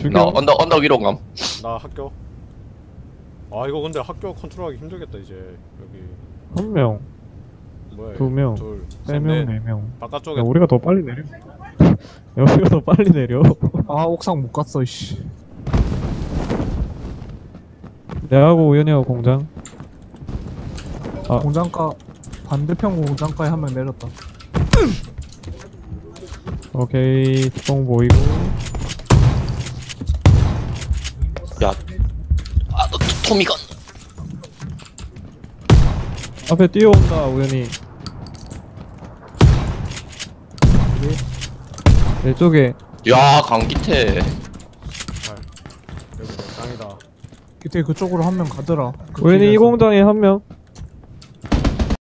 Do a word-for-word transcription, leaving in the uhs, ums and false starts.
죽여. 언덕 언덕 위로 감. 나 학교. 아 이거 근데 학교 컨트롤하기 힘들겠다 이제 여기. 한 명, 뭐야? 두 명, 둘, 세 셋, 명, 넷. 네 명. 바깥쪽에. 야, 우리가 더 빨리 내려. 야, 우리가 더 빨리 내려. 아 옥상 못 갔어 이씨. 내하고 우연이하고 공장. 아. 공장가 반대편 공장가에 한 명 내렸다. 오케이, 똥 보이고. 야, 아, 너 토미건. 앞에 뛰어온다, 우연히. 내 쪽에. 야, 강기태. 여기 내 땅이다. 밑에 그쪽으로 한 명 가더라. 그 우연히 이 길에서. 공장에 한 명.